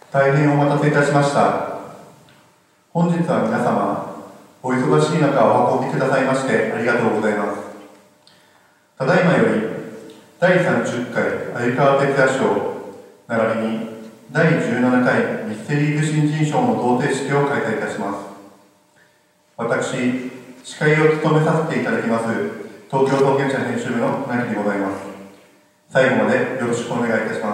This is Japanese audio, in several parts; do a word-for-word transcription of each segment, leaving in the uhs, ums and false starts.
大変お待たせいたしました。本日は皆様、お忙しい中お運びくださいましてありがとうございます。ただいまより、だいさんじゅっかい鮎川哲也賞、並びにだいじゅうななかいミステリーズ新人賞の贈呈式を開催いたします。私、司会を務めさせていただきます、東京創建社編集部の船木でございます。最後までよろしくお願いいたします。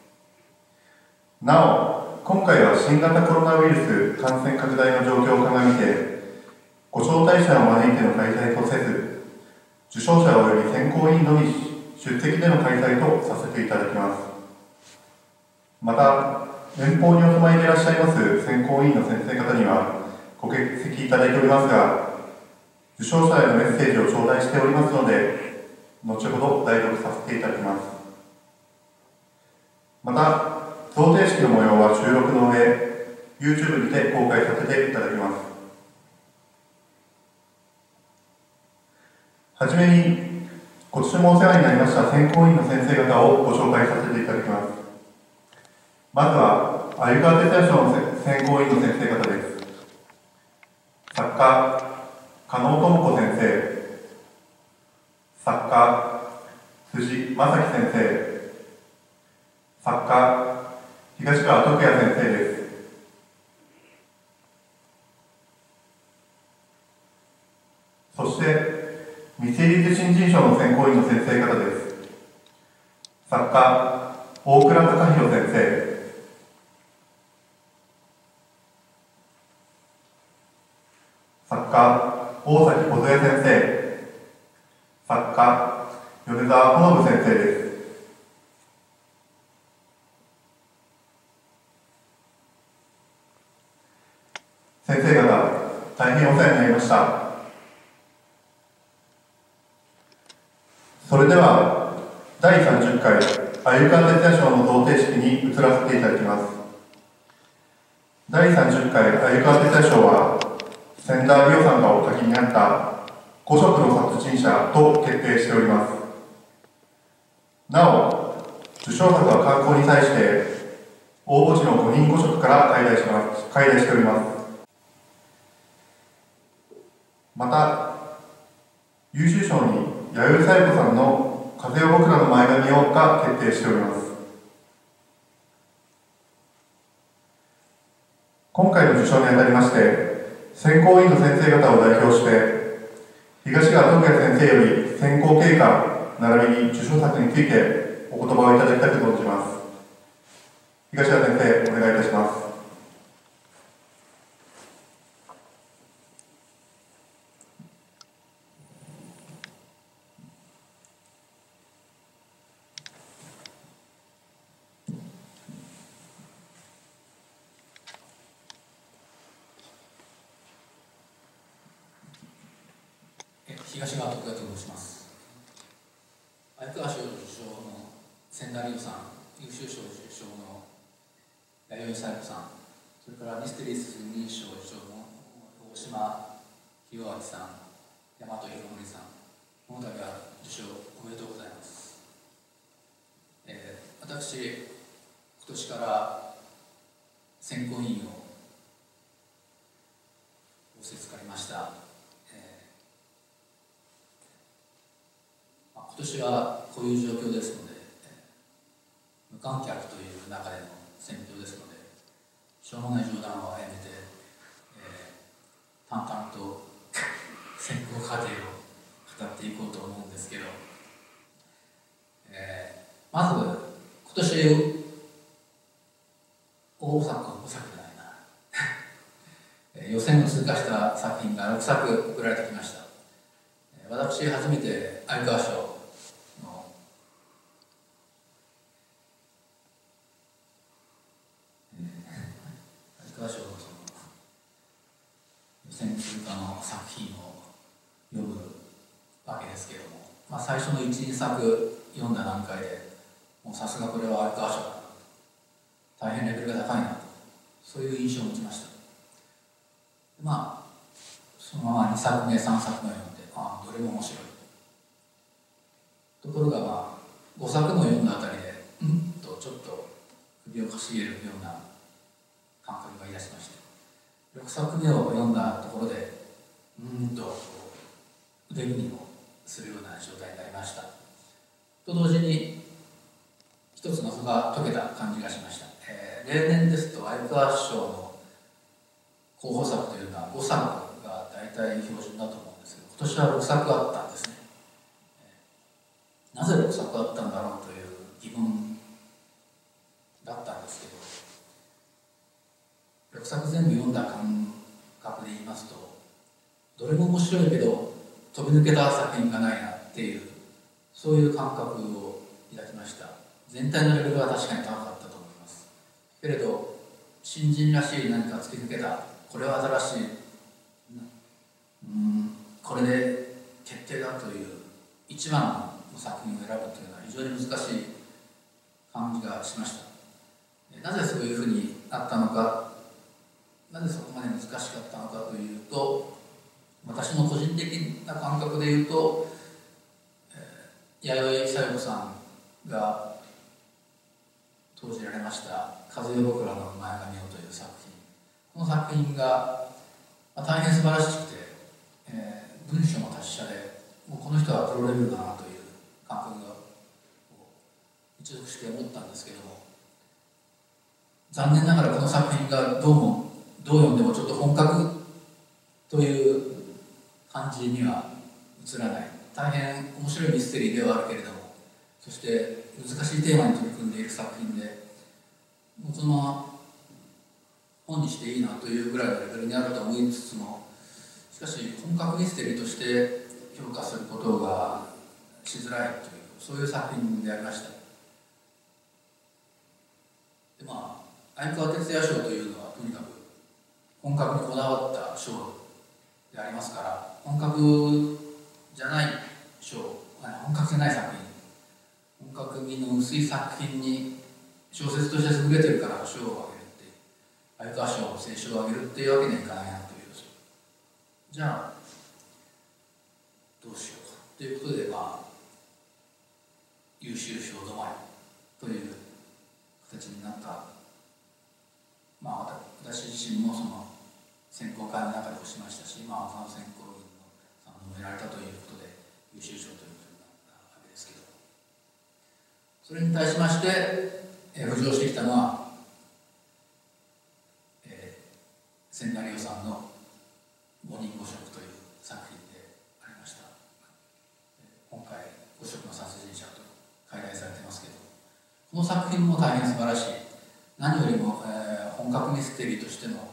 なお、今回は新型コロナウイルス感染拡大の状況を鑑みて、ご招待者を招いての開催とせず、受賞者及び選考委員のみ出席での開催とさせていただきます。また、遠方にお住まいでいらっしゃいます選考委員の先生方にはご欠席いただいておりますが、受賞者へのメッセージを頂戴しておりますので、後ほど代読させていただきます。また、贈呈式の模様は収録の上、YouTube にて公開させていただきます。はじめに、今年もお世話になりました選考委員の先生方をご紹介させていただきます。まずは、鮎川哲也賞の選考委員の先生方です。作家、加納智子先生、作家、辻正樹先生、作家、東川徳也先生です。そして、ミステリーズ新人賞の選考委員の先生方です。作家、大倉隆弘先生、作家、大崎梢先生、作家、米沢ほのぶ先生です。先生方、大変お世話になりました。それでは、だいさんじゅっかい鮎川哲也賞の贈呈式に移らせていただきます。だいさんじゅっかい鮎川哲也賞は、千田理央さんがお書きになったご色の殺人者と決定しております。なお、受賞作は刊行に際して、応募時のごにんご色から開題します、開題しております。また、優秀賞に弥生小夜子さんの風よ僕らの前髪をが決定しております。今回の受賞にあたりまして、選考委員の先生方を代表して、東川徳也先生より選考経過、並びに受賞作についてお言葉をいただきたく存じます。東川先生、お願いいたします。 東川徳也と申します。鮎川賞受賞の千田理央さん、優秀賞受賞の弥生小夜子さん、それからミステリーズ新人賞受賞の大島清明さん、大和弘森さん、この度は受賞おめでとうございます。えー、私、今年から選考委員を仰せつかりました。今年はこういう状況ですので、無観客という中での選挙ですので、しょうもない冗談はやめて、えー、淡々と選考過程を語っていこうと思うんですけど、えー、まず今年大作大作じゃないな予選を通過した作品がろくさく送られてきました。私初めて鮎川賞予選通過の作品を読むわけですけれども、まあ、最初のいち、にさく読んだ段階でもうさすがこれは鮎川賞だなと、大変レベルが高いなと、そういう印象を持ちました。まあそのままにさくめさんさくめを読んで、ああどれも面白いところが、まあごさくも読んだあたりでうんとちょっと首をかしげるような感覚がいたしまして、ろくさくめを読んだところでうーんと腕組みをするような状態になりました。と同時に一つ謎が解けた感じがしました。えー、例年ですと鮎川賞の候補作というのはごさくが大体標準だと思うんですけど、今年はろくさくあったんですね。えー、なぜろくさくあったんだろうという疑問だったんですけど、ろくさく全部読んだ感覚で言いますと、どれも面白いけど飛び抜けた作品がないなっていう、そういう感覚を抱きました。全体のレベルは確かに高かったと思います。けれど新人らしい何か突き抜けた、これは新しい、うん、これで決定だという一番の作品を選ぶというのは非常に難しい感じがしました。なぜそういうふうになったのか、なぜそこまで難しかったのかというと、私の個人的な感覚でいうと、弥生小夜子さんが投じられました「風よ僕らの前髪を」という作品、この作品が大変素晴らしくて、えー、文章も達者で、もうこの人はプロレベルだなという感覚が一読して思ったんですけども、残念ながらこの作品がどうもどう読んでもちょっと本格という感じには映らない、大変面白いミステリーではあるけれども、そして難しいテーマに取り組んでいる作品で、もうそのまま本にしていいなというぐらいのレベルにあると思いつつも、しかし本格ミステリーとして評価することがしづらいという、そういう作品でありました。で、まあ鮎川哲也賞というのはとにかく本格にこだわった賞でありますから、本格じゃない賞、本格じゃない作品、本格味の薄い作品に小説として優れてるから賞をあげるっていう、鮎川賞の聖賞をあげるっていうわけにはいかないなという、じゃあどうしようかということで、まあ優秀賞止まりという形になった。まあ私自身もその選考会の中で押しましたし、まあ他の選考員の賛同も得られたということで優秀賞ということになったわけですけど、それに対しまして、えー、浮上してきたのは、えー、千成夫さんの「五人五色」という作品でありました。今回五色の殺人者と改題されてますけど、この作品も大変素晴らしい。何よりも、えー、本格ミステリーとしての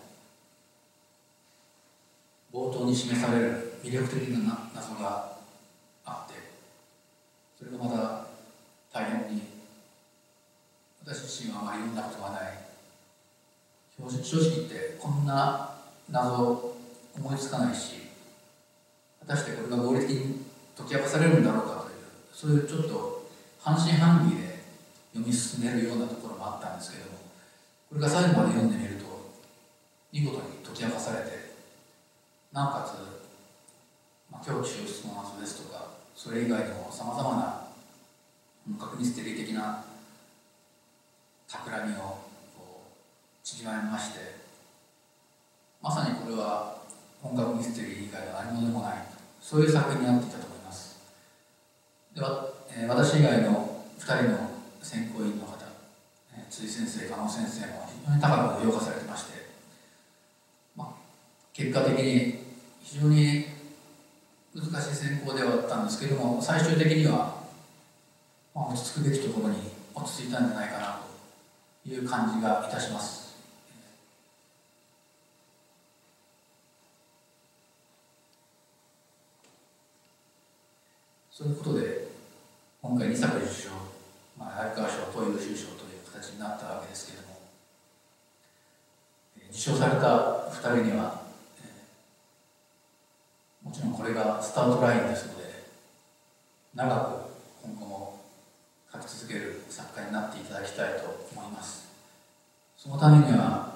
冒頭に示される魅力的な謎があって、それがまた大変に私自身はあまり読んだことがない。正直言ってこんな謎思いつかないし、果たしてこれが合理的に解き明かされるんだろうかという、そういうちょっと半信半疑で読み進めるようなところもあったんですけども、これが最後まで読んでみると見事に解き明かされて、なおかつ、まあ、狂気消失の謎ですとか、それ以外にもさまざまな本格ミステリー的な企みをこう散りばめまして、まさにこれは本格ミステリー以外の何者でもない、そういう作品になっていたと思います。では、えー、私以外のふたりの選考委員の方、えー、辻先生、加納先生も非常に高く評価されてまして、まあ、結果的に非常に難しい選考ではあったんですけども、最終的には、まあ、落ち着くべきところに落ち着いたんじゃないかなという感じがいたします。そういうことで今回にさく受賞、まあ、鮎川賞と優秀賞という形になったわけですけれども、受賞されたふたりには、えー、もちろんこれがスタートラインですので、長く今後も書き続ける作家になっていただきたいと思います。そのためには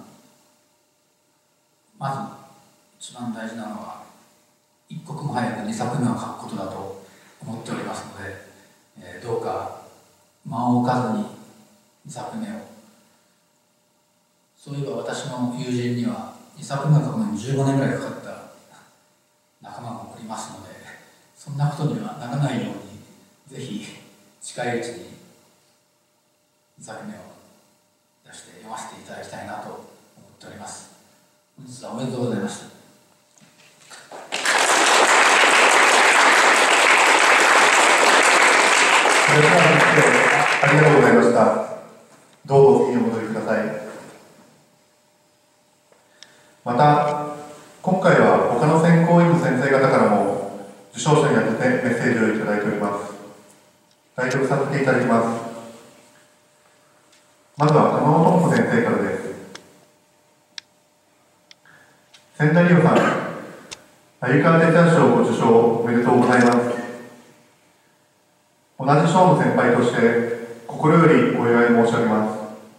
まず一番大事なのは、一刻も早くにさくめを書くことだと思っておりますので、えー、どうか間を置かずににさくめをそういえば私の友人にはにさくめを書くのにじゅうごねんぐらいかかった仲間がおりますので、そんなことにはならないようにぜひ近いうちににさくめを出して読ませていただきたいなと思っております。本日はおめでとうございました。 ありがとうございました。どうぞ次にお戻りください。また、今回は他の選考委員の先生方からも受賞者に宛ててメッセージをいただいております。代読させていただきます。まずは加納智子先生からです。千田理央さん、鮎川哲也賞ご受賞おめでとうございます。同じ賞の先輩として心よりお祝い申し上げます。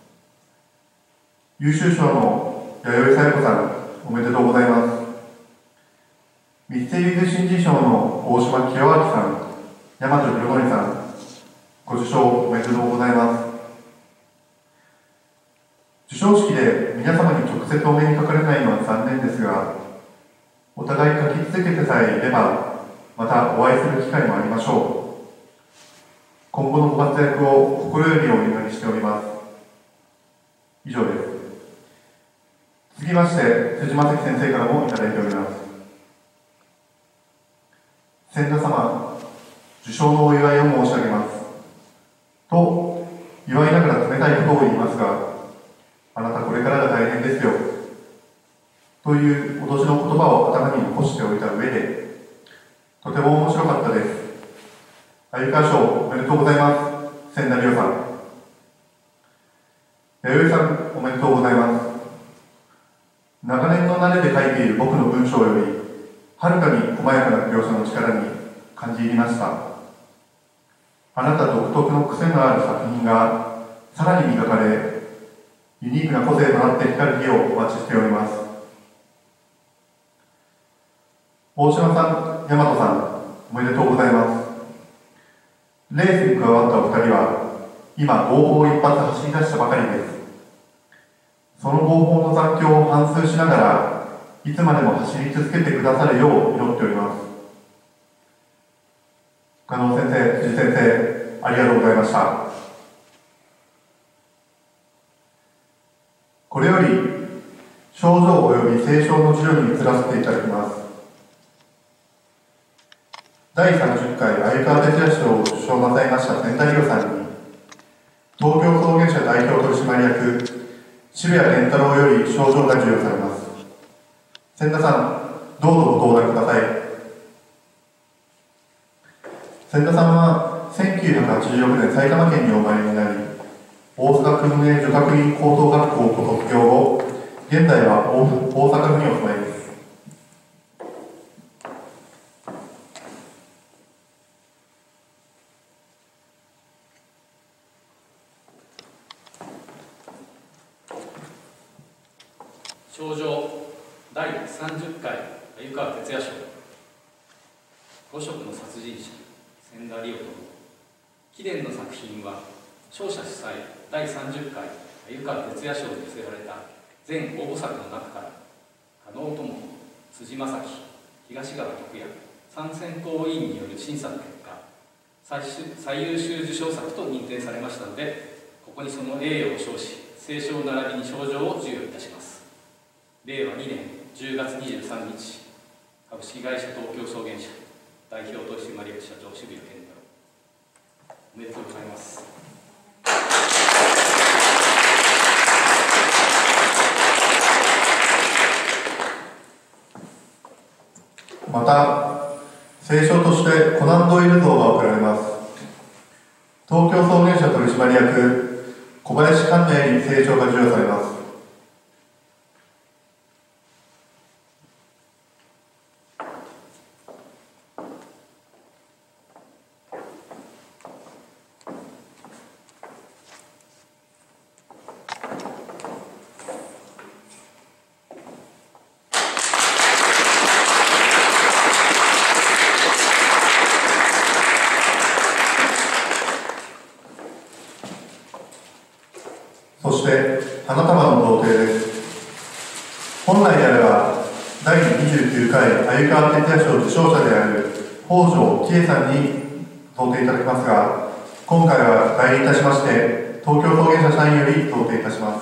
優秀賞の弥生小夜子さん、おめでとうございます。ミステリーズ新人賞の大島清明さん、大和博則さん、ご受賞おめでとうございます。授賞式で皆様に直接お目にかかれないのは残念ですが、お互い書き続けてさえいれば、またお会いする機会もありましょう。今後のご活躍を心よりお祈りしております。以上です。続きまして、辻正樹先生からもいただいております。千田様、受賞のお祝いを申し上げます。と、祝いながら冷たいことを言いますが、あなたこれからが大変ですよ。という脅しの言葉を頭に残しておいた上で、とても面白かったです。鮎川賞おめでとうございます。千田理央さん。弥生さん、おめでとうございます。長年の慣れで書いている僕の文章より、はるかに細やかな描写の力に感じ入りました。あなた独特の癖のある作品がさらに磨かれ、ユニークな個性となって光る日をお待ちしております。大島さん、大和さん、おめでとうございます。レースに加わったお二人は、今、号砲一発走り出したばかりです。その号砲の残響を反芻しながら、いつまでも走り続けてくださるよう祈っております。加納先生、辻先生、ありがとうございました。これより、賞状及び聖賞の授与に移らせていただきます。だいさんじゅっかい鮎川哲也賞を受賞なさいました千田理央さんに、東京草原社代表取締役、渋谷健太郎より賞状が授与されます。千田さん、どうぞご登壇ください。千田さんはせんきゅうひゃくはちじゅうろくねん埼玉県にお生まれになり、大阪訓練女学院高等学校をご卒業後、現在は大阪府にお住まいです。 賞状だいさんじゅっかい鮎川哲也賞、五色の殺人者千田理央と貴殿の作品は賞者主催だいさんじゅっかい鮎川哲也賞に寄せられた全応募作の中から加納智子、辻正樹、東川徳也さん選考委員による審査の結果、最終最優秀受賞作と認定されましたので、ここにその栄誉を称し、聖賞並びに賞状を授与いたします。れいわにねんじゅうがつにじゅうさんにち、株式会社東京草原社代表取締役社長渋谷健太郎、おめでとうございます。 また、聖賞としてコナン・ドイル像が贈られます。東京草原社取締役小林寛明に聖賞が授与されます。そして、花花束の贈呈です。本来であれば、だいにじゅうきゅうかい鮎川哲也賞受賞者である北条喜恵さんに贈呈いただきますが、今回は代理いたしまして、東京草原社社員より贈呈いたします。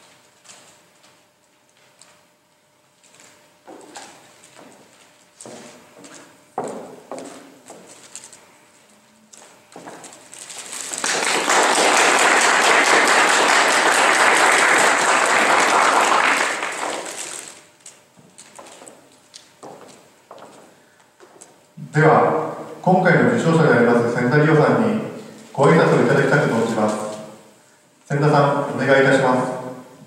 では、今回の受賞者であります千田理央さんにご挨拶をいただきたく存じます。千田さん、お願いいたします。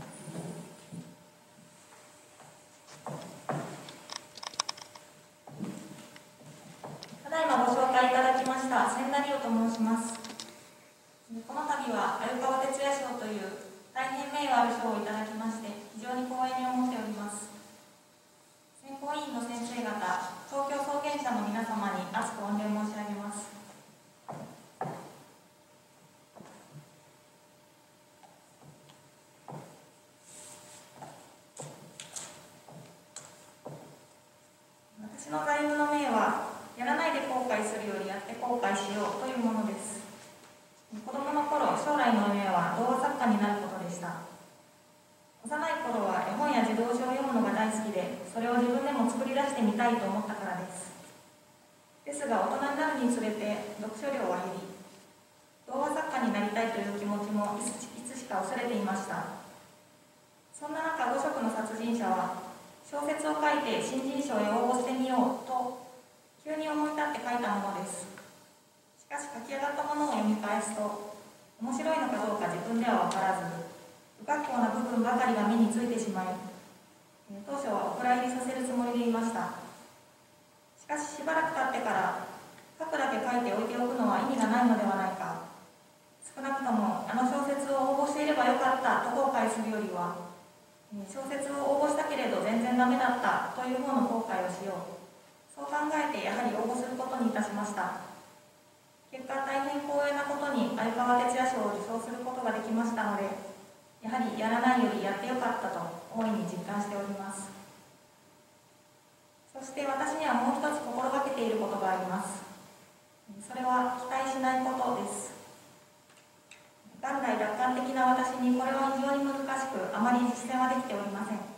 ただいまご紹介いただきました千田理央と申します。この度は鮎川哲也賞という大変名誉ある賞をいただきまして非常に光栄に思っております。選考委員の先生方、東京草原社の皆様に厚く御礼申し上げます。私の座右の銘は、やらないで後悔するよりやって後悔しようというものです。子供の頃、将来の夢は童話作家になることでした。幼い頃は絵本や児童書を読むのが大好きで、それを自分でも作り出してみたいと思ったからです。ですが大人になるにつれて読書量は減り、童話作家になりたいという気持ちもいつしか薄れていました。そんな中、五色の殺人者は小説を書いて新人賞へ応募してみようと急に思い立って書いたものです。しかし書き上がったものを読み返すと、面白いのかどうか自分では分からず、不格好な部分ばかりが目についてしまい、当初はお蔵入りさせるつもりでいました。しかししばらく経ってから、書くだけ書いておいておくのは意味がないのではないか、少なくともあの小説を応募していればよかったと後悔するよりは、小説を応募したけれど全然ダメだったという方の後悔をしよう、そう考えてやはり応募することにいたしました。結果、大変光栄なことに鮎川哲也賞を受賞することができましたので、やはりやらないよりやってよかったと大いに実感しております。そして私にはもう一つ心がけていることがあります。それは期待しないことです。元来楽観的な私にこれは非常に難しく、あまり実践はできておりません。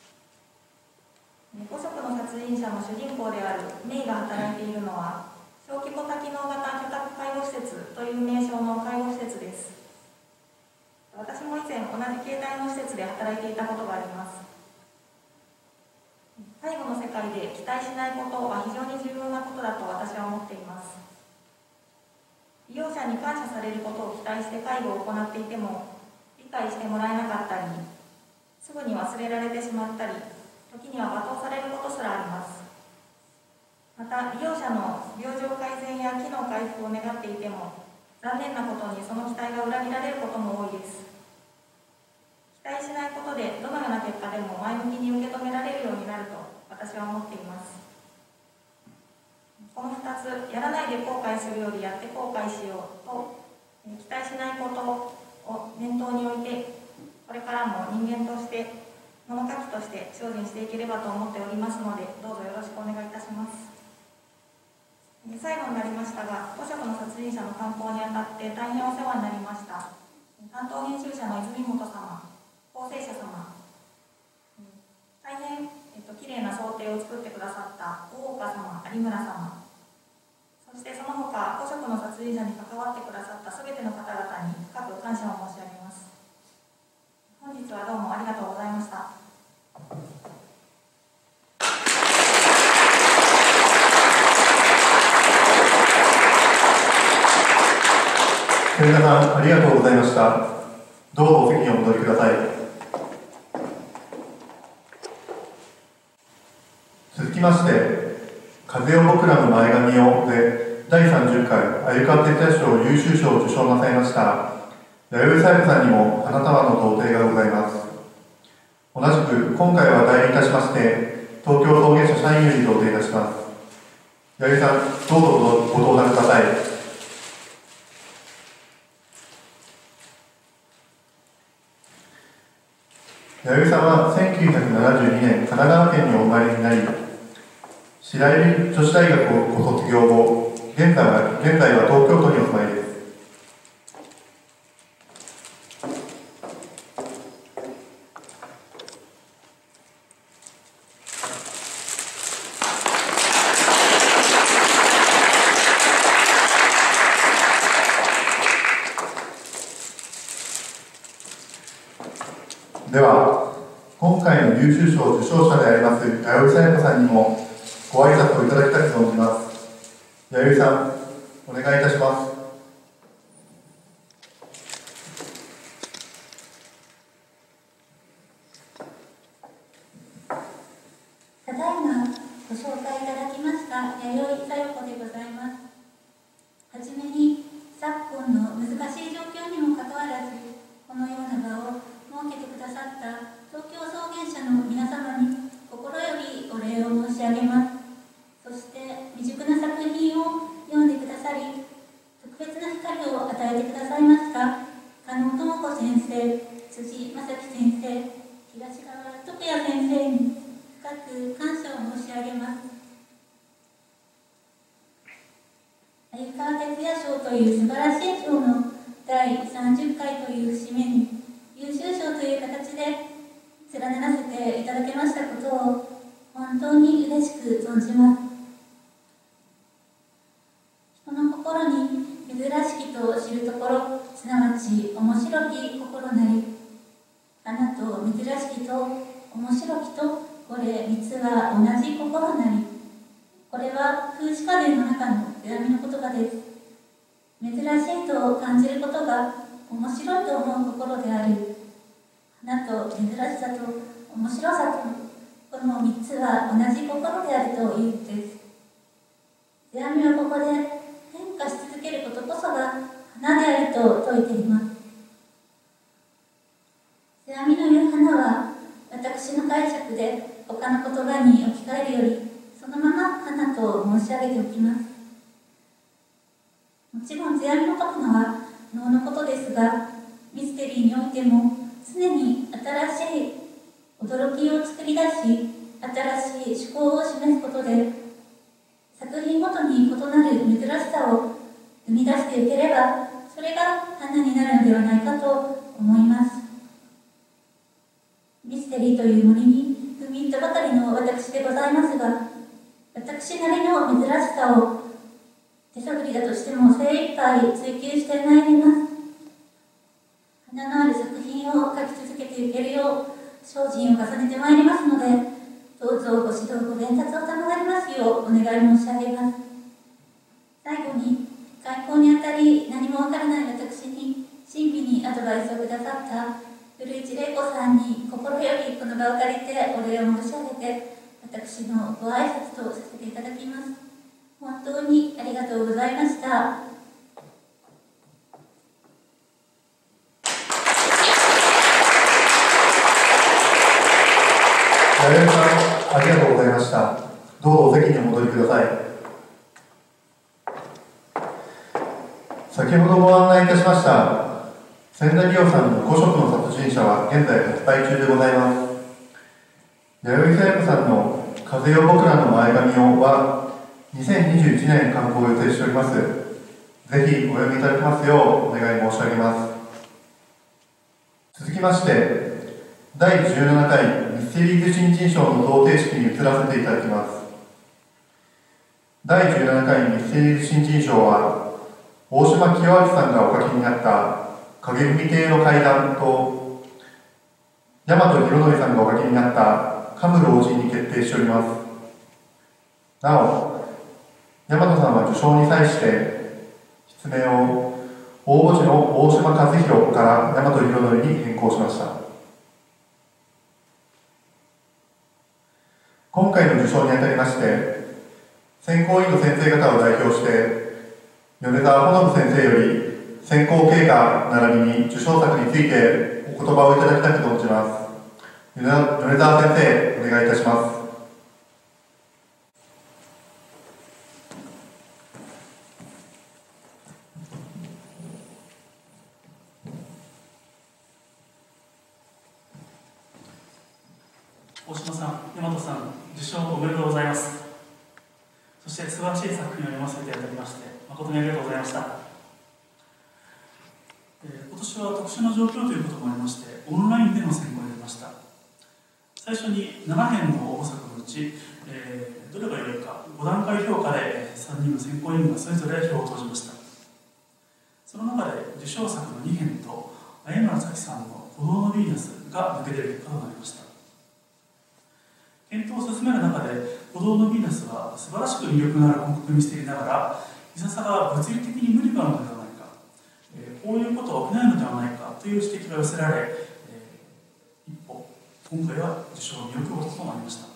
五色の殺人者の主人公であるメイが働いているのは、小規模多機能型居宅介護施設という名称の介護施設です。私も以前同じ形態の施設で働いていたことがあります。介護の世界で期待しないことは非常に重要なことだと私は思っています。利用者に感謝されることを期待して介護を行っていても理解してもらえなかったり、すぐに忘れられてしまったり、時には罵倒されることすらあります。また利用者の病状改善や機能回復を願っていても、残念なことにその期待が裏切られることも多いです。期待しないことでどのような結果でも前向きに受け止められるようになると私は思っています。このふたつ、やらないで後悔するよりやって後悔しようと、期待しないことを念頭に置いて、これからも人間として物書きとして精進していければと思っておりますので、どうぞよろしくお願いいたします。最後になりましたが、五色の殺人者の刊行にあたって大変お世話になりました担当編集者の泉本様、構成者様、大変、えっと、きれいな想定を作ってくださった大岡様、有村様、そしてその他五色の殺人者に関わってくださったすべての方々に深く感謝を申し上げます。本日はどうもありがとうございました。 千田さん、ありがとうございました。どうぞお席にお戻りください。続きまして、風よ僕らの前髪をでだいさんじゅっかい鮎川哲也賞優秀賞を受賞なさいました弥生小夜子さんにも花束の贈呈がございます。同じく今回は代理いたしまして東京草原社社員より贈呈いたします。弥生さん、どうぞご登壇ください。 弥生さんはせんきゅうひゃくななじゅうにねん神奈川県にお生まれになり、白百合女子大学をご卒業後、現在は現在は東京都にお住まいです。では、今回の優秀賞受賞者であります弥生さや子さんにもご挨拶をいただきたく存じます。弥生さん、お願いいたします。 ただいまご紹介いただきました弥生さや子でございます。はじめに、昨今の難しい状況にもかかわらず、このような場を設けてくださった東京草原社の皆様に心よりお礼を申し上げます。そして未熟な作品を読んでくださり、特別な光を与えてくださいました加納智子先生、辻正樹先生、東川徳也先生に深く感謝を申し上げます。鮎川哲也賞という素晴らしい賞のだいさんじゅっかいという節目に優秀賞という形で連ねらせていただけましたことを本当に嬉しく存じます。人の心に珍しきと知るところ、すなわち面白き心なり、花と珍しきと面白きと、これ三つは同じ心なり。これは風刺家電の中の手紙の言葉です。珍しいと感じることが面白いと思う心である。花と珍しさと面白さと、この三つは同じ心であるというのです。手紙はここで変化し続けることこそが花であると説いています。手紙の言う花は、私の解釈で他の言葉に置き換えるより、そのまま花と申し上げておきます。もちろん手紙の書くのは能のことですが、ミステリーにおいても常に新しい驚きを作り出し、新しい思考を示すことで、作品ごとに異なる珍しさを生み出していければ、それが花になるのではないかと思います。ミステリーという森に踏み入ったばかりの私でございますが、私なりの珍しさを手探りだとしても精一杯追求してまいります。花のある作品を書き続けていけるよう精進を重ねてまいりますので、どうぞご指導ご鞭撻を賜りますようお願い申し上げます。最後に、開講にあたり何もわからない私に親身にアドバイスをくださった古市玲子さんに心よりこの場を借りてお礼を申し上げて、私のご挨拶とさせていただきます。本当にありがとうございました。 弥生さん、ありがとうございました。どうぞお席にお戻りください。先ほどご案内いたしました千田理央さんのご色の殺人者は現在発売中でございます。弥生さや子さんの風よ僕らの前髪をはにせんにじゅういちねん刊行を予定しております。ぜひお読みいただきますようお願い申し上げます。続きましてだいじゅうななかいミステリーズ新人賞の贈呈式に移らせていただきます。だいじゅうななかいミステリーズ新人賞は大島清明さんがお書きになった影組亭の怪談と大和弘則さんがお書きになったカムロ王子に決定しております。なお、大和さんは受賞に際して筆名を応募時の大島和弘から大和弘則に変更しました。今回の受賞にあたりまして選考委員の先生方を代表して米沢ほのぶ先生より選考経過並びに受賞作についてお言葉をいただきたく存じます。米沢先生、お願いいたします。 大島さん、大和さん、受賞おめでとうございます。そして素晴らしい作品を読ませていただきまして、誠にありがとうございました。えー、今年は特殊な状況ということもありまして、オンラインでの選考になりました。最初になな編の応募作のうち、えー、どれが良いか、ご段階評価でさんにんの選考委員がそれぞれ票を投じました。その中で受賞作のに編と、相村咲さんの鼓動のヴィーナスが抜け出る結果となりました。検討を進める中で、鼓動のヴィーナスは素晴らしく魅力のある本格ミステリーながら、いささか物理的に無理があるのではないか、えー、こういうことは起きないのではないかという指摘が寄せられ、えー、一歩、今回は受賞を見送ることとなりました。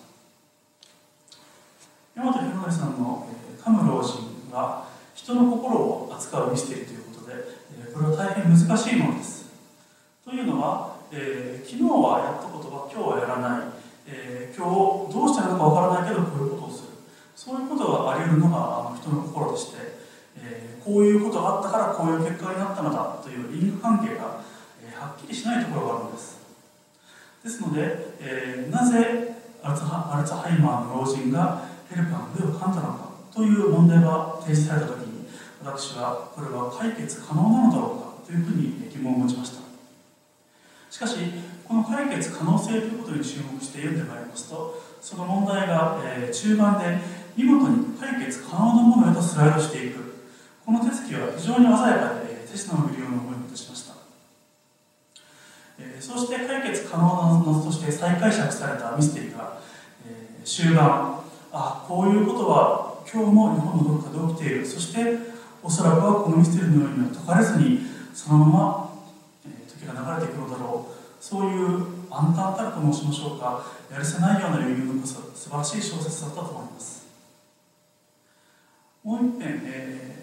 大和弘典さんの「カム老人」は人の心を扱うミステリーということで、えー、これは大変難しいものです。というのは、えー、昨日はやったことが今日はやらない、えー、今日どうしてなのかわからないけどこういうことをする、そういうことがあり得るのがあの人の心でして、えー、こういうことがあったからこういう結果になったのだという因果関係が、えー、はっきりしないところがあるのです。ですので、えー、なぜアルツハ、アルツハイマーの老人がヘルパーの腕を噛んだのかという問題が提示されたときに、私はこれは解決可能なのだろうかというふうに疑問を持ちました。しかし、この解決可能性ということに注目して読んでまいりますと、その問題が、えー、中盤で見事に解決可能なものへとスライドしていく、この手つきは非常に鮮やかで、手品を見るような思いをいたしました。えー、そして解決可能な謎として再解釈されたミステリーが、えー、終盤、あ、こういうことは今日も日本のどこかで起きている、そしておそらくはこのミステリーのようには解かれずにそのまま、えー、時が流れていくのだろう、そういう暗淡たると申しましょうか、やるせないような余裕のこそ素晴らしい小説だったと思います。もう一点、え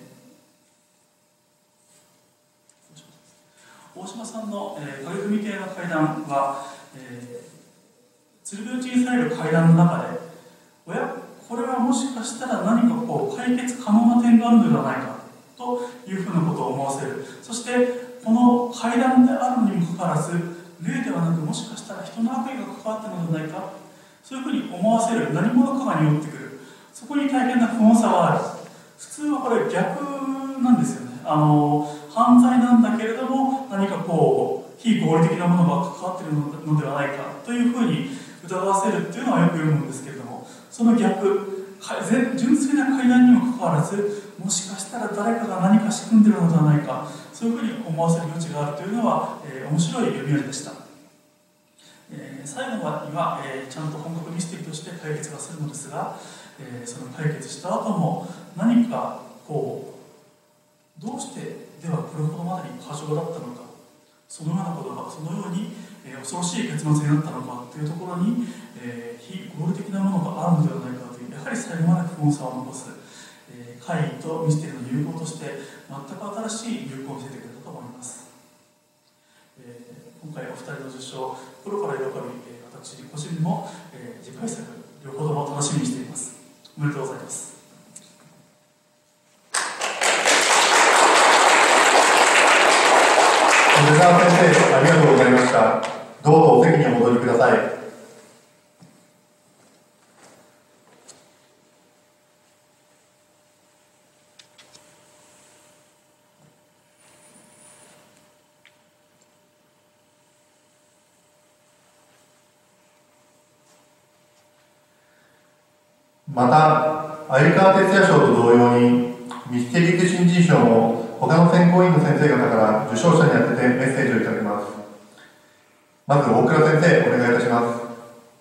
ー、大島さんの、えー、影組系の階段は、えー、鶴瓶打ちにされる階段の中で、おや、これはもしかしたら何かこう解決可能な点があるのではないかというふうなことを思わせる。そしてこの階段であるのにもかかわらず、霊ではなくもしかしたら人の悪意が関わっているのではないか、そういうふうに思わせる何者かが匂ってくる。そこに大変な不穏さがある。普通はこれ逆なんですよね。あの犯罪なんだけれども何かこう非合理的なものが関わっているのではないかというふうに疑わせるっていうのはよく言うんですけれども、その逆、純粋な階段にもかかわらず、もしかしたら誰かが何か仕組んでいるのではないか、そういうふうに思わせる余地があるというのは、えー、面白い読み味でした。えー、最後には、えー、ちゃんと本格ミステリーとして解決はするのですが、えー、その解決した後も何かこうどうしてではこれほどまでに過剰だったのか、そのようなことがそのように、えー、恐ろしい結末になったのかというところに、えー、非合理的なものがあるのではないかという、やはり最後まで不穏さを残す、えー、怪異とミステリーの融合として全く新しい流行を見せてくれたと思います。えー、今回お二人の受賞、心から喜び、えー、私個人も、えー、次回作両方とも楽しみにしています。おめでとうございます。 梅沢先生、ありがとうございました。どうぞお席にお戻りください。また、鮎川哲也賞と同様に、ミステリック新人賞も他の選考委員の先生方から受賞者に宛ててメッセージをいただきます。まず大倉先生、お願いいたします。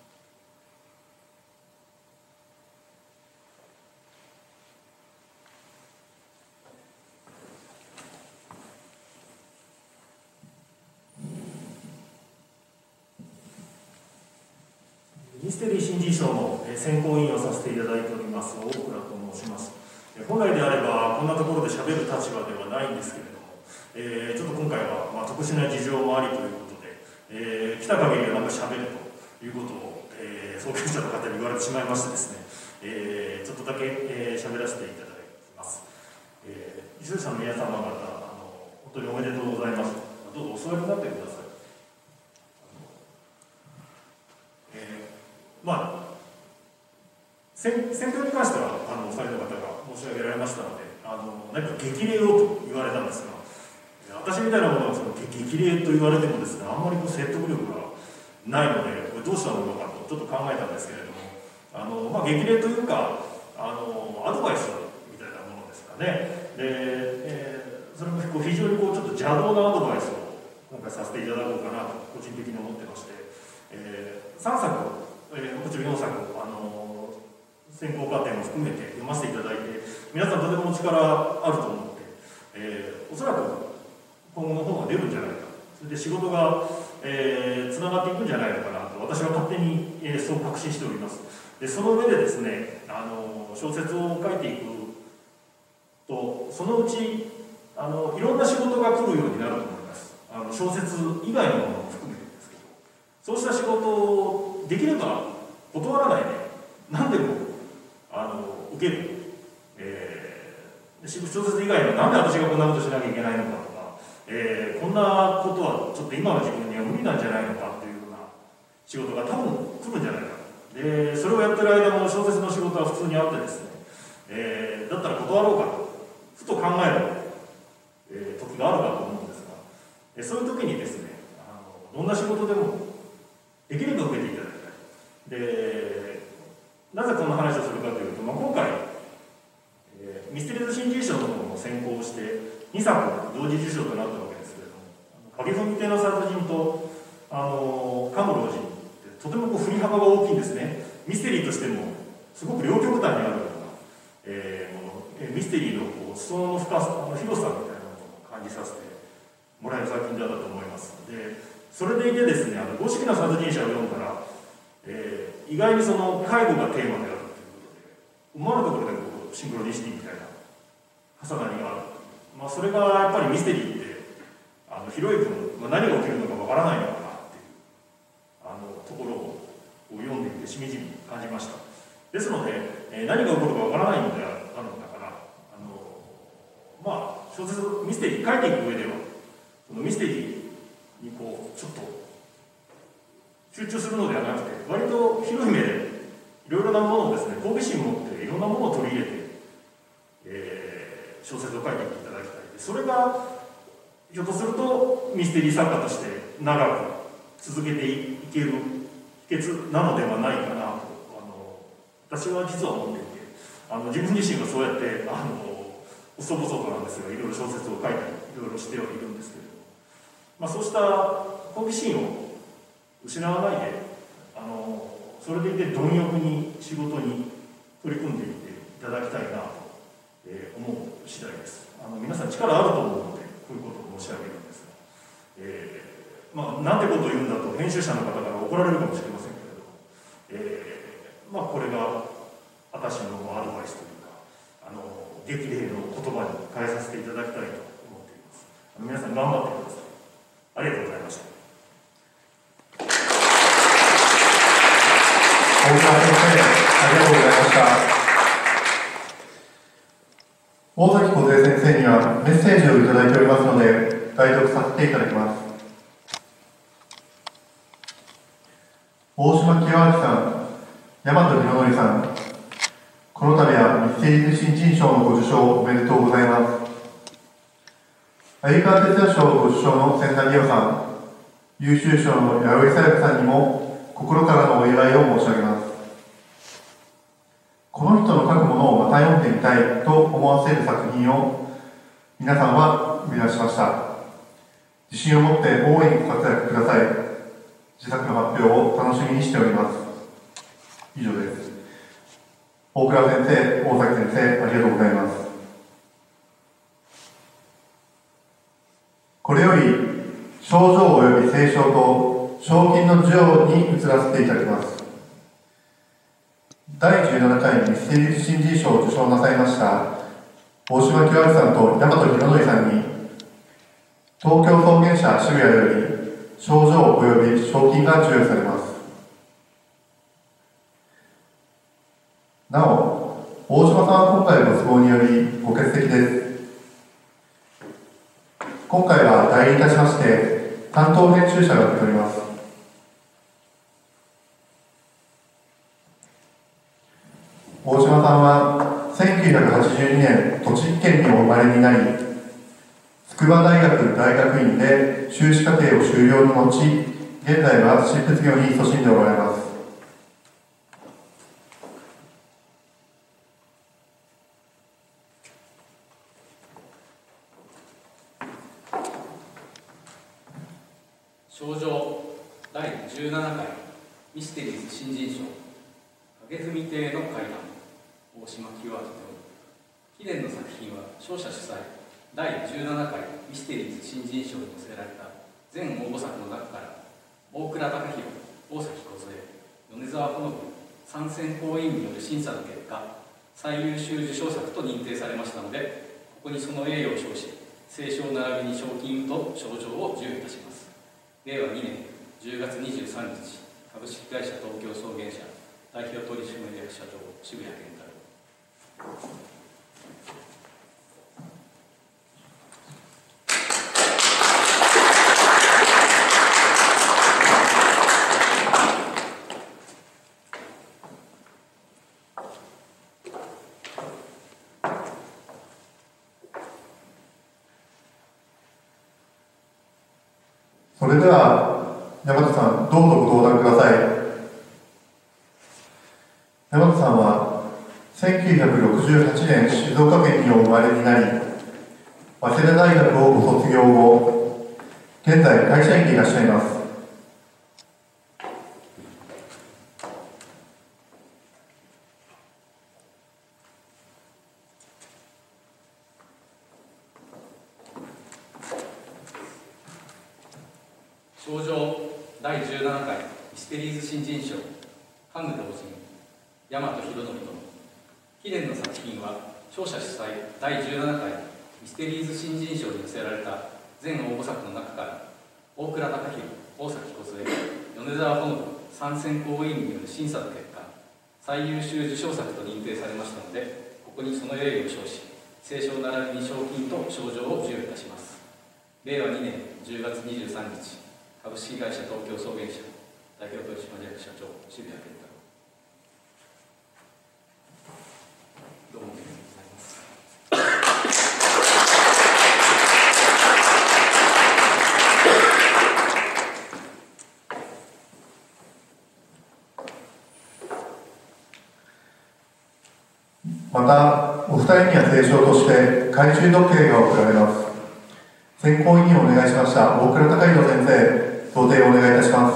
ミステリー新人賞の選考委員をさせていただいております大倉と申します。本来であればこんなところでしゃべる立場ではないんですけれども、えー、ちょっと今回はまあ特殊な事情もありということで、えー、来た限りはなんかしゃべるということを、えー、創建者の方に言われてしまいましてですね、えー、ちょっとだけ喋、えー、らせていただきます。えー、受賞者の皆様方、あの本当におめでとうございます。どうぞお座りになってください。えー選選挙に関してはあのお二人の方が申し上げられましたので、あの何か激励をと言われたんですが、私みたいなものはその激励と言われてもですね、あんまりこう説得力がないので、これどうしたものかとちょっと考えたんですけれども、あの、まあ、激励というかあのアドバイスみたいなものですかね。で、えー、それもこう非常にこうちょっと邪道なアドバイスを今回させていただこうかなと個人的に思ってまして、えー、さんさく、えー、もちろんよんさくあの選考過程も含めて読ませていただいて、皆さんとても力あると思って、えー、おそらく今後の本が出るんじゃないか、それで仕事がえー、つながっていくんじゃないのかなと私は勝手に、えー、そう確信しております。でその上でですね、あの小説を書いていくと、そのうちあのいろんな仕事が来るようになると思います。あの小説以外のものも含めてですけど、そうした仕事をできれば断らないで何でもあの受ける、えー、小説以外のなんで私がこんなことしなきゃいけないのかとか、えー、こんなことはちょっと今の自分には無理なんじゃないのかっていうような仕事が多分来るんじゃないか。でそれをやってる間も小説の仕事は普通にあってですね、えー、だったら断ろうかとふと考える、えー、時があるかと思うんですが、えー、そういう時にですね、あのどんな仕事でもできれば受けていただきたい。でなぜこんな話をするかというと、まあ、今回、えー、ミステリーズ新人賞のものを選考してにさく同時受賞となったわけですけれども、影踏亭の殺人とあのカムロ王子ってとてもこう振り幅が大きいんですね。ミステリーとしてもすごく両極端にあるような、えー、もの、えー、ミステリーのこう裾野の深さ、あの広さみたいなものを感じさせてもらえる作品だったと思います。でそれでいてですね、あの五色の殺人者を読んだら、えー、意外にその介護がテーマであるということで、思わぬところでこうシンクロニシティみたいな重なりがある。まあ、それがやっぱりミステリーってあの広い分、まあ、何が起きるのかわからないのかなっていうあのところを読んでいてしみじみ感じました。ですので、えー、何が起こるかわからないのであるのだから、あのまあ小説ミステリー書いていく上ではそのミステリーにこうちょっと集中するのではなくて、割と広い目でいろいろなものをですね、好奇心を持っていろんなものを取り入れて、えー、小説を書いていっていただきたい。それがひょっとするとミステリー作家として長く続けていける秘訣なのではないかなとあの私は実は思っていて、あの自分自身はそうやってあの細々となんですがいろいろ小説を書いたりいろいろしてはいるんですけれども、まあ、そうした好奇心を失わないであのそれでいて貪欲に仕事に取り組んでいっていただきたいなと、えー、思う次第です。あの皆さん力あると思うのでこういうことを申し上げるんですが、えーまあ、なんてことを言うんだと編集者の方から怒られるかもしれませんけれども、えーまあ、これが私のアドバイスというかあの激励の言葉に変えさせていただきたいと思っています。あの皆さん頑張ってください。ありがとうございました。 大沢先生、ありがとうございました。大崎梢先生にはメッセージをいただいておりますので代読させていただきます。大島清明さん、大和博則さん、この度はミステリーズ新人賞のご受賞おめでとうございます。鮎川哲也賞ご受賞の千田理央さん、優秀賞の弥生さやかさんにも心からのお祝いを申し上げます。この人の書くものをまた読んでみたいと思わせる作品を皆さんは生み出しました。自信を持って大いにご活躍ください。自作の発表を楽しみにしております。以上です。大倉先生、大崎先生、ありがとうございます。これより賞状及び聖書と賞金の授与に移らせていただきます。だいじゅうななかいミステリーズ新人賞を受賞なさいました大島清明さんと大和博則さんに東京草原社渋谷より賞状及び賞金が授与されます。なお、大島さんは今回ご都合によりご欠席です。今回は代理いたしまして担当編集者が受け取ります。大にねん、栃木県にお生まれになり、筑波大学大学院で修士課程を修了の後、現在は執筆業に勤しんでおられます。 賞状だいじゅうななかいミステリーズ新人賞影踏亭の怪談大島清明と貴殿の作品は賞者主催だいじゅうななかいミステリーズ新人賞に寄せられた全応募作の中から大倉孝弘、大崎梢、米沢ほのぶ参選考委員による審査の結果最優秀受賞作と認定されましたので、ここにその栄誉を称し聖賞並びに賞金と賞状を授与いたします。れいわにねんじゅうがつにじゅうさんにち、株式会社東京草原社代表取締役社長渋谷健太郎。 それでは山田さん、どうぞご登壇ください。山田さんはせんきゅうひゃくろくじゅうはちねん静岡県にお生まれになり、早稲田大学をご卒業後、現在会社員でいらっしゃいます。 賞状だいじゅうななかいミステリーズ新人賞ハング同人大和博則と貴殿の作品は賞者主催だいじゅうななかいミステリーズ新人賞に寄せられた全応募作の中から大倉孝弘、大崎梢、米沢ほのぶ参選考委員による審査の結果最優秀受賞作と認定されましたので、ここにその栄誉を称し聖賞並びに賞金と賞状を授与いたします。れいわにねんじゅうがつにじゅうさんにち、株式会社東京草原社代表取締役社長渋谷健太郎。どうもありがとうございます。 またお二人には聖賞として懐中時計が贈られます。選考委員をお願いしました大倉孝弘先生、贈呈をお願いいたします。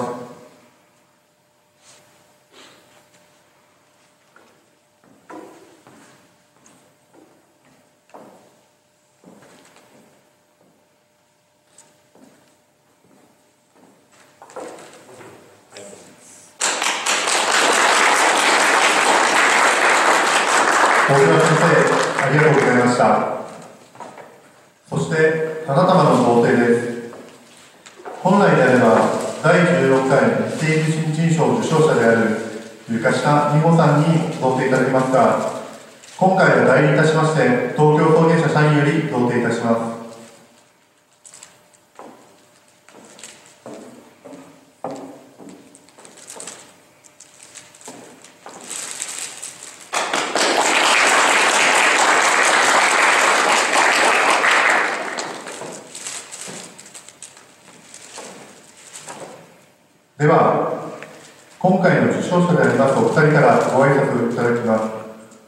大倉先生、ありがとうございました。そして花束の贈呈です。本来であればだいじゅうろっかいミステリーズ新人賞受賞者である床下美穂さんに贈呈いただきますが、今回は代理いたしまして東京草原社社員より贈呈いたします。では、今回の受賞者でありますお二人からご挨拶をいただきます。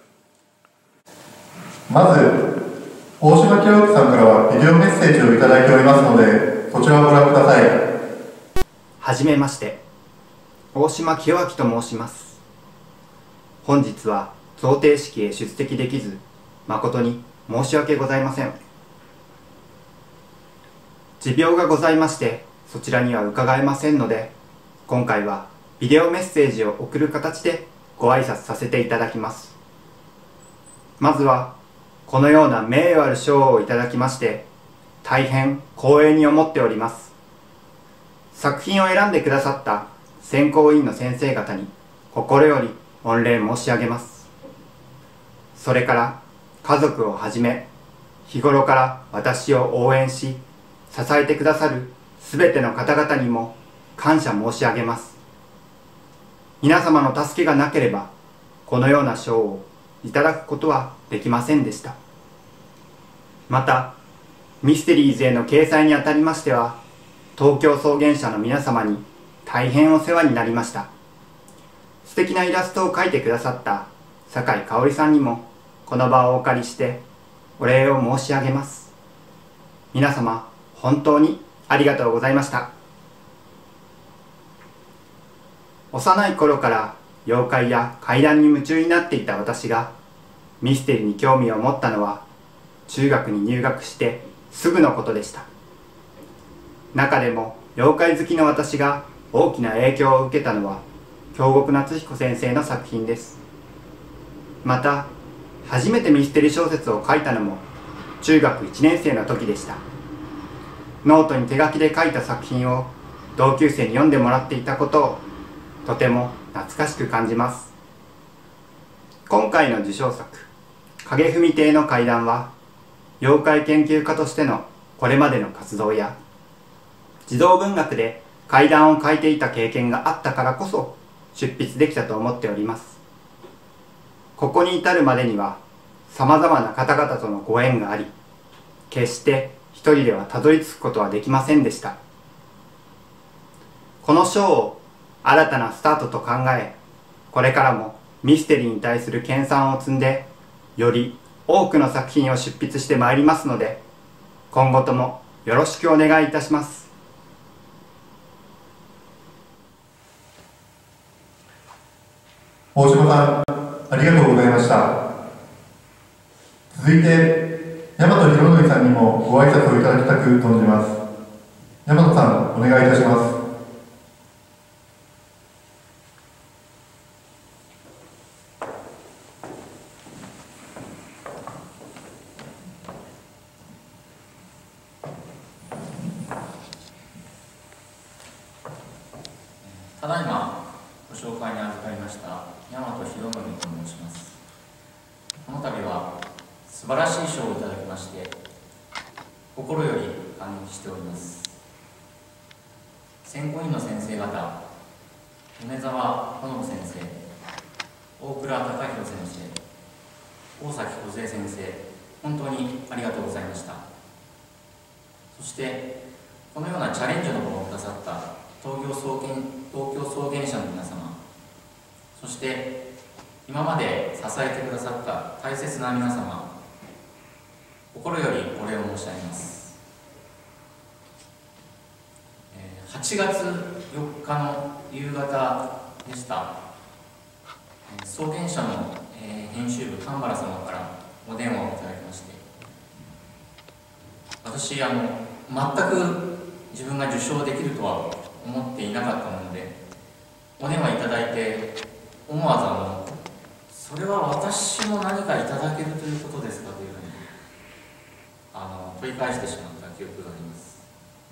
まず、大島清明さんからはビデオメッセージをいただいておりますので、そちらをご覧ください。 はじめまして、大島清明と申します。本日は贈呈式へ出席できず、誠に申し訳ございません。持病がございまして、そちらには伺えませんので、今回はビデオメッセージを送る形でご挨拶させていただきます。まずはこのような名誉ある賞をいただきまして大変光栄に思っております。作品を選んでくださった選考委員の先生方に心より御礼申し上げます。それから家族をはじめ日頃から私を応援し支えてくださるすべての方々にも感謝申し上げます。皆様の助けがなければこのような賞をいただくことはできませんでした。 またミステリーズへの掲載にあたりましては、東京草原社の皆様に大変お世話になりました。素敵なイラストを描いてくださった酒井香織さんにもこの場をお借りしてお礼を申し上げます。皆様本当にありがとうございました。幼い頃から妖怪や怪談に夢中になっていた私がミステリーに興味を持ったのは中学に入学してすぐのことでした。中でも妖怪好きの私が大きな影響を受けたのは京極夏彦先生の作品です。また初めてミステリー小説を書いたのも中学いちねん生の時でした。ノートに手書きで書いた作品を同級生に読んでもらっていたことをとても懐かしく感じます。今回の受賞作影踏亭の怪談は妖怪研究家としてのこれまでの活動や児童文学で怪談を書いていた経験があったからこそ出筆できたと思っております。ここに至るまでにはさまざまな方々とのご縁があり、決して一人ではたどり着くことはできませんでした。この賞を新たなスタートと考え、これからもミステリーに対する研鑽を積んでより多くの作品を執筆してまいりますので、今後ともよろしくお願いいたします。 大島さん、ありがとうございました。続いて大和博則さんにもご挨拶をいただきたく存じます。大和さん、お願いいたします。 ただいまご紹介に預かりました大和博則と申します。この度は素晴らしい賞をいただきまして心より感激しております。選考委員の先生方、米沢好先生、大倉隆弘先生、大崎梢先生、本当にありがとうございました。そしてこのようなチャレンジの場をくださった東京草原、東京草原社の皆様、そして今まで支えてくださった大切な皆様、心よりお礼を申し上げます。はちがつよっかの夕方でした。草原社の編集部神原様からお電話をいただきまして、私あの全く自分が受賞できるとは思っていなかったもので、お電話いただいて思わずあのそれは私も何かいただけるということですかというふうにあの問い返してしまった記憶があります。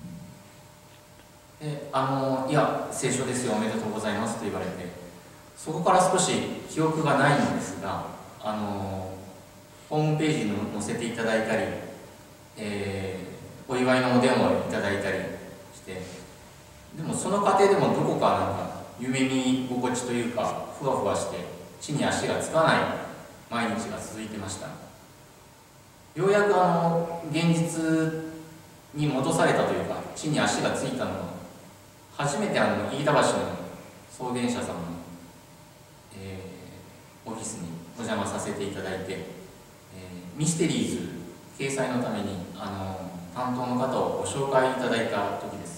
で、あのいや聖書ですよ、おめでとうございますと言われて、そこから少し記憶がないのですが、あのホームページに載せていただいたり、えー、お祝いのお電話をいただいたりして、でもその過程でもどこかなんか夢見心地というかふわふわして地に足がつかない毎日が続いてました。ようやくあの現実に戻されたというか地に足がついたのは初めてあの飯田橋の草原社さんの、えー、オフィスにお邪魔させていただいて、えー、ミステリーズ掲載のためにあの担当の方をご紹介いただいた時です。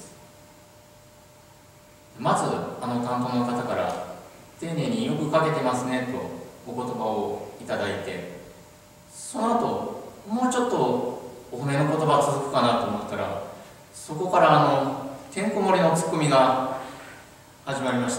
まずあの担当の方から丁寧によく書けてますねとお言葉をいただいて、その後もうちょっとお褒めの言葉続くかなと思ったら、そこからあのてんこ盛りのツッコミが始まりまして、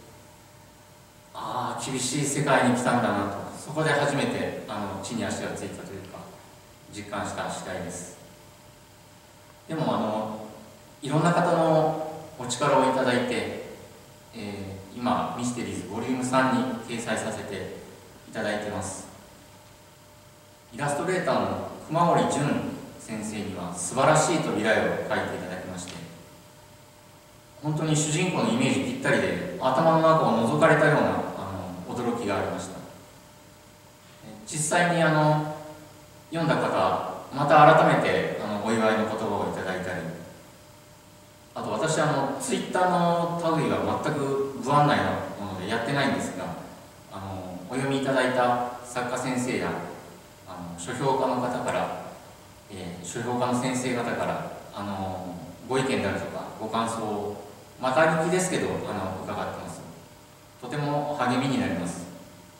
ああ厳しい世界に来たんだなと、そこで初めてあの地に足がついたというか実感した次第です。でもあのいろんな方のお力をいただいて、えー、今ミステリーズボリュームさんに掲載させていただいています。イラストレーターの熊森淳先生には素晴らしいと未来を書いていただきまして、本当に主人公のイメージぴったりで頭の中を覗かれたようなあの驚きがありました。実際にあの読んだ方また改めてあのお祝いの言葉をいただいたり、あと私あのツイッターの類が全く不案内なものでやってないんですが、あのお読みいただいた作家先生やあの書評家の方から、えー、書評家の先生方からあのご意見であるとかご感想をまた歩きですけどあの伺ってます。とても励みになります。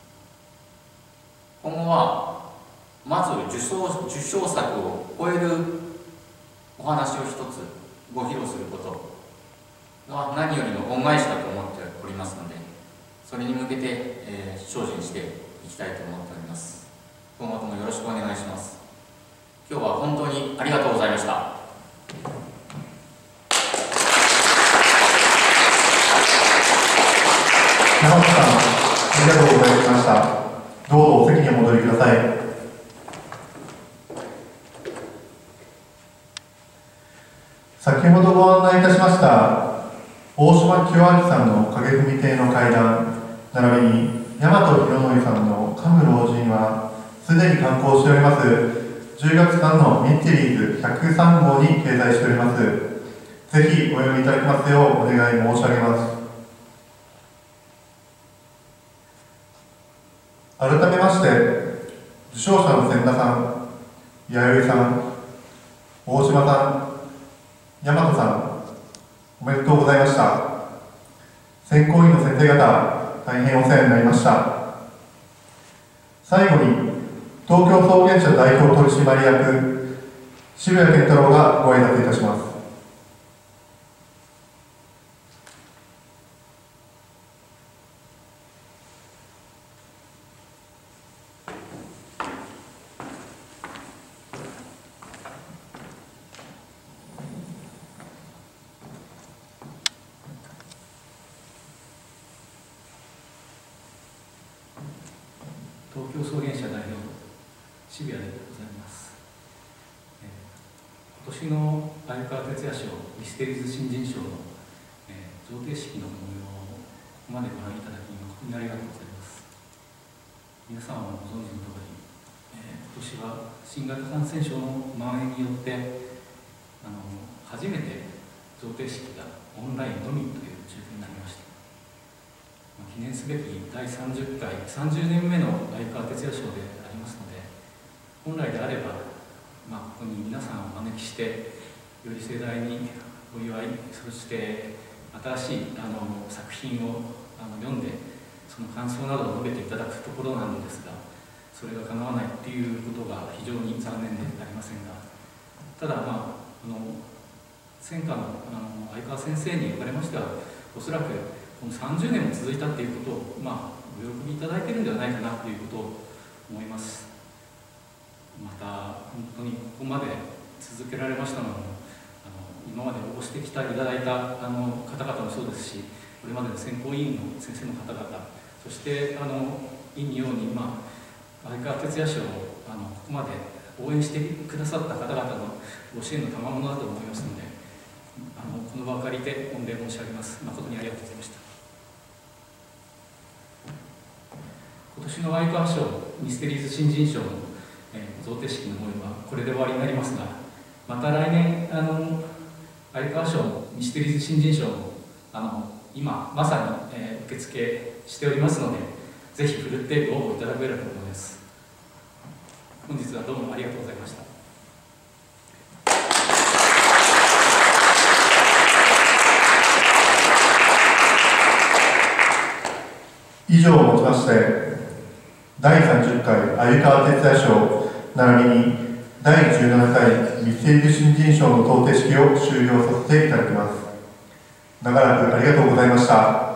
今後はまず受賞、受賞作を超えるお話を一つご披露することが何よりの恩返しだと思っておりますので、それに向けて、えー、精進していきたいと思っております。今後ともよろしくお願いします。今日は本当にありがとうございました。 山本さん、ありがとうございました。どうぞお席にお戻りください。先ほどご案内いたしました大島清明さんの影踏亭の会談並びに大和博則さんの神武老人はすでに刊行しておりますじゅうがつかんのミンテリーズひゃくさんごうに掲載しております。ぜひお読みいただきますようお願い申し上げます。改めまして受賞者の千田さん、弥生さん、大島さん、大和さん、おめでとうございました。選考委員の先生方、大変お世話になりました。最後に、東京草原社代表取締役、渋谷健太郎がご挨拶いたします。 東京草原社代表渋谷でございます。えー、今年の鮎川哲也賞ミステリーズ新人賞の、えー、贈呈式の模様をここまでご覧いただき誠にありがとうございます。皆さんはご存知の通り、えー、今年は新型感染症の蔓延によってあの初めて贈呈式がオンラインのみという状況になりました。記念すべきだいさんじゅっかい、さんじゅうねんめの鮎川哲也賞でありますので、本来であれば、まあ、ここに皆さんをお招きして、より盛大にお祝い、そして新しいあの作品をあの読んで、その感想などを述べていただくところなのですが、それが叶わないということが非常に残念でありませんが、ただ、まあ、あの戦火の鮎川先生におかれましては、おそらくこのさんじゅうねんも続いたということを、まあ、お喜びいただいているんではないかなということを思います。また、本当にここまで続けられましたのも、あの今まで応募してきていただいたあの方々もそうですし、これまでの選考委員の先生の方々、そしてあの委員のように、まあ、鮎川哲也賞をあのここまで応援してくださった方々のご支援の賜物だと思いますので、あのこの場を借りて御礼申し上げます。誠にありがとうございました。今年の鮎川賞ミステリーズ新人賞の、えー、贈呈式の模様はこれで終わりになりますが、また来年あの鮎川賞ミステリーズ新人賞もあの今まさに、えー、受付しておりますので、ぜひふるってご応募いただければと思います。本日はどうもありがとうございました。 以上をもちましてだいさんじゅっかい鮎川哲也賞並びにだいじゅうななかいミステリーズ新人賞の贈呈式を終了させていただきます。長らくありがとうございました。